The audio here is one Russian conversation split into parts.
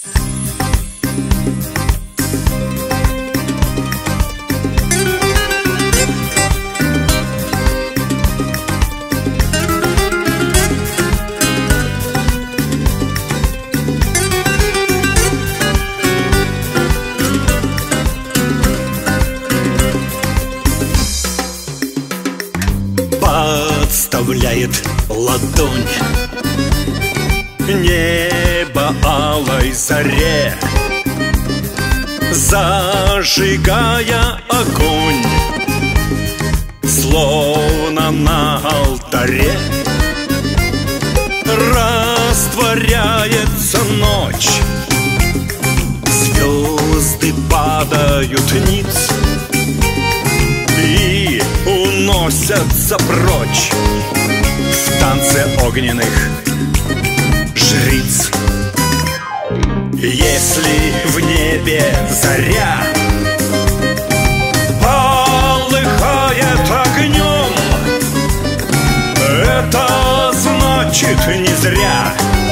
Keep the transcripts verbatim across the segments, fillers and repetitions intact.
Подставляет ладонь небо алой заре, зажигая огонь, словно на алтаре. Растворяется ночь, звезды падают ниц и уносятся прочь в танце огненных жриц. Если в небе заря полыхает огнем, это значит не зря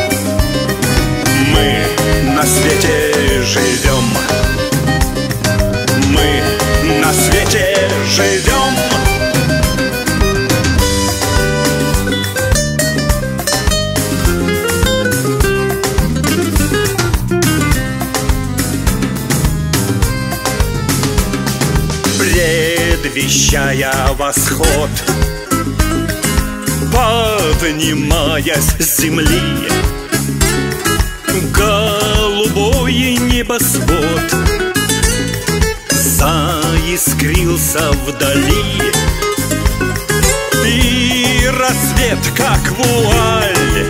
мы на свете живем. Мы на свете живем. Предвещая восход, поднимаясь с земли, голубой небосвод заискрился вдали, и рассвет, как вуаль,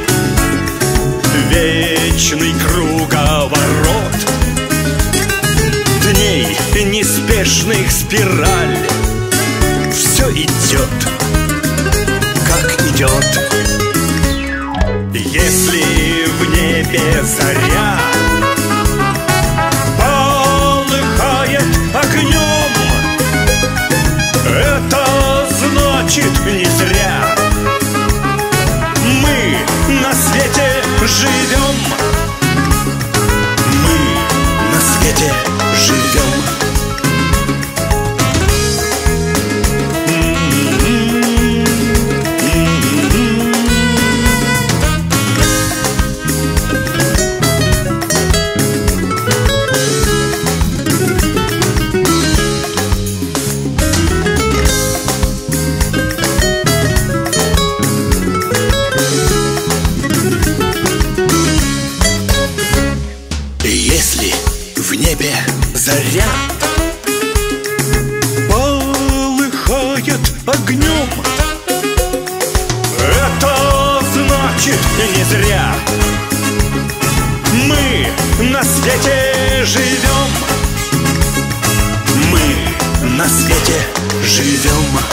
вечный круговорот дней неспешных спираль, все идет, как идет. Если в небе заря полыхает огнем, это значит не зря мы на свете живем. Мы на свете живем. Если в небе заря полыхает огнем, это значит не зря мы на свете живем. Мы на свете живем.